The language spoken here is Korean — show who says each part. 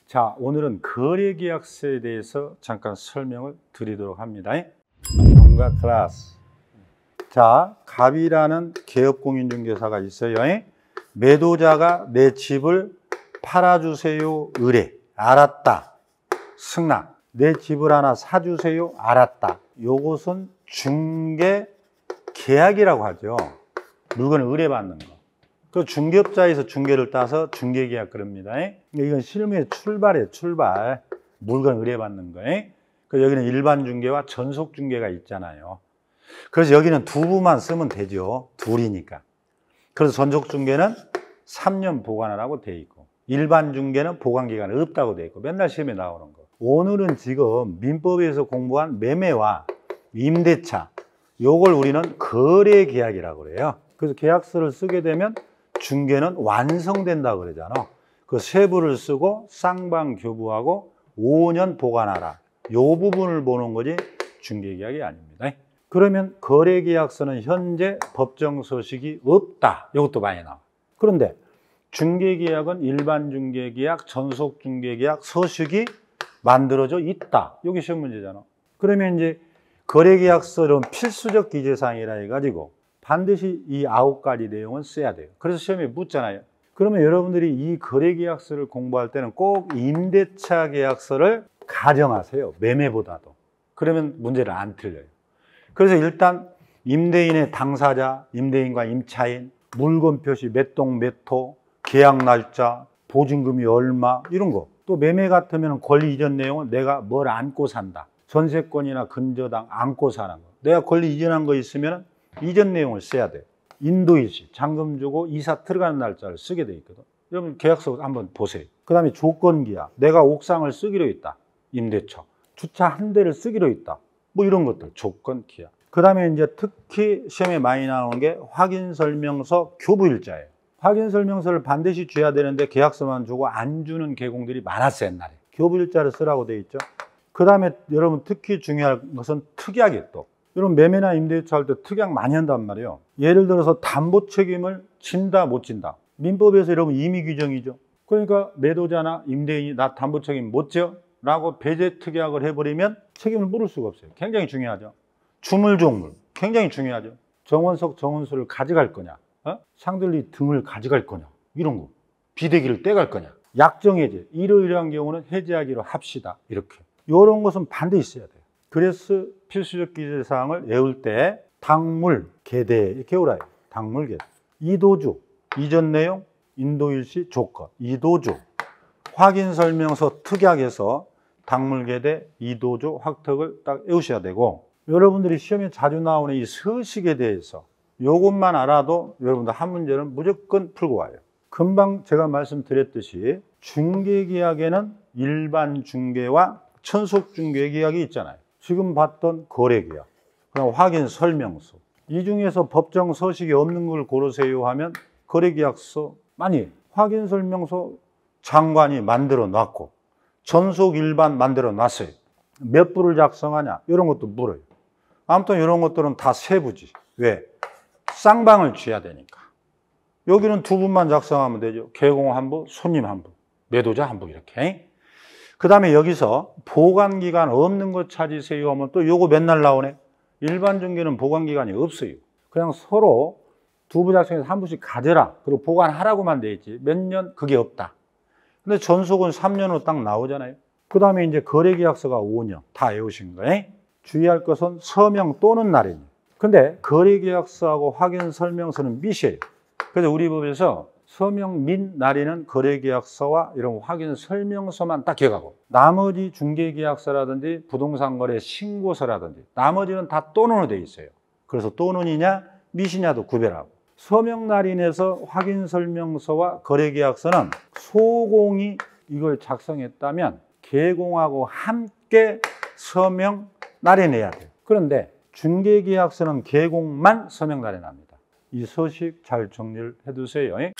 Speaker 1: 자, 오늘은 거래계약서에 대해서 잠깐 설명을 드리도록 합니다.
Speaker 2: 동가 클래스.
Speaker 1: 자, 갑이라는 개업공인중개사가 있어요. 매도자가 내 집을 팔아주세요. 의뢰. 알았다. 승낙. 내 집을 하나 사주세요. 알았다. 요것은 중개계약이라고 하죠. 물건을 의뢰받는 거. 그 중개업자에서 중개를 따서 중개계약 그럽니다. 이건 실무의 출발이에요. 출발. 물건 의뢰받는 거예요. 그 여기는 일반 중개와 전속 중개가 있잖아요. 그래서 여기는 두 부만 쓰면 되죠. 둘이니까. 그래서 전속 중개는 3년 보관하라고 돼 있고, 일반 중개는 보관 기간이 없다고 돼 있고, 맨날 시험에 나오는 거. 오늘은 지금 민법에서 공부한 매매와 임대차, 요걸 우리는 거래계약이라고 그래요. 그래서 계약서를 쓰게 되면 중개는 완성된다고 그러잖아. 그 세부를 쓰고 쌍방교부하고 5년 보관하라. 요 부분을 보는 거지 중개계약이 아닙니다. 그러면 거래계약서는 현재 법정 서식이 없다. 이것도 많이 나와. 그런데 중개계약은 일반 중개계약, 전속 중개계약 서식이 만들어져 있다. 이게 시험 문제잖아. 그러면 이제 거래계약서는 필수적 기재사항이라 해가지고 반드시 이 9가지 내용은 써야 돼요. 그래서 시험에 묻잖아요. 그러면 여러분들이 이 거래계약서를 공부할 때는 꼭 임대차 계약서를 가정하세요. 매매보다도. 그러면 문제를 안 틀려요. 그래서 일단 임대인의 당사자, 임대인과 임차인, 물건 표시 몇 동 몇 호, 계약 날짜, 보증금이 얼마 이런 거. 또 매매 같으면 권리 이전 내용은 내가 뭘 안고 산다. 전세권이나 근저당 안고 사는 거. 내가 권리 이전한 거 있으면 이전 내용을 써야 돼요. 인도일시, 잔금 주고 이사 들어가는 날짜를 쓰게 돼 있거든. 여러분 계약서 한번 보세요. 그 다음에 조건기약. 내가 옥상을 쓰기로 했다. 임대차. 주차 한 대를 쓰기로 했다. 뭐 이런 것들. 조건기약. 그 다음에 이제 특히 시험에 많이 나오는 게 확인설명서 교부일자예요. 확인설명서를 반드시 줘야 되는데 계약서만 주고 안 주는 계공들이 많았어요, 옛날에. 교부일자를 쓰라고 돼 있죠. 그 다음에 여러분 특히 중요한 것은 특약이에요, 또. 여러분 매매나 임대차 할 때 특약 많이 한단 말이에요. 예를 들어서 담보 책임을 진다 못 진다. 민법에서 여러분 임의 규정이죠. 그러니까 매도자나 임대인이 나 담보 책임 못 져? 라고 배제 특약을 해버리면 책임을 물을 수가 없어요. 굉장히 중요하죠. 주물종물 굉장히 중요하죠. 정원석 정원수를 가져갈 거냐, 상들리 등을 가져갈 거냐, 이런 거. 비대기를 떼갈 거냐, 약정해제 이러이러한 경우는 해제하기로 합시다. 이렇게 이런 것은 반드시 있어야 돼요. 그래서 필수적 기재사항을 외울 때 당물, 계대 이렇게 외우라요. 당물, 계대. 이도주, 이전 내용, 인도일시, 조건. 이도주, 확인설명서 특약에서 당물, 계대, 이도주, 확특을 딱 외우셔야 되고, 여러분들이 시험에 자주 나오는 이 서식에 대해서 이것만 알아도 여러분들 한 문제는 무조건 풀고 와요. 금방 제가 말씀드렸듯이 중개계약에는 일반 중개와 전속 중개계약이 있잖아요. 지금 봤던 거래계약, 그럼 확인설명서. 이 중에서 법정 서식이 없는 걸 고르세요 하면 거래계약서 많이 확인설명서 장관이 만들어 놨고 전속 일반 만들어 놨어요. 몇 부를 작성하냐 이런 것도 물어요. 아무튼 이런 것들은 다 세부지. 왜? 쌍방을 쥐어야 되니까. 여기는 두 분만 작성하면 되죠. 개공 한 부, 손님 한 부, 매도자 한 부 이렇게. 그 다음에 여기서 보관기간 없는 거 찾으세요 하면 또 요거 맨날 나오네. 일반 중개는 보관기간이 없어요. 그냥 서로 두 부 작성해서 한 부씩 가져라. 그리고 보관하라고만 돼 있지. 몇 년 그게 없다. 근데 전속은 3년으로 딱 나오잖아요. 그 다음에 이제 거래계약서가 5년 다 외우신 거예요. 주의할 것은 서명 또는 날인. 근데 거래계약서하고 확인설명서는 밋이에요. 그래서 우리 법에서 서명 및 날인은 거래계약서와 이런 확인설명서만 딱 기억하고, 나머지 중개계약서라든지 부동산거래 신고서라든지 나머지는 다 또는으로 돼 있어요. 그래서 또는이냐 밋이냐도 구별하고, 서명 날인에서 확인설명서와 거래계약서는 소공이 이걸 작성했다면 계공하고 함께 서명 날인해야 돼요. 그런데 중개계약서는 계공만 서명 날인합니다. 이 서식 잘 정리를 해두세요.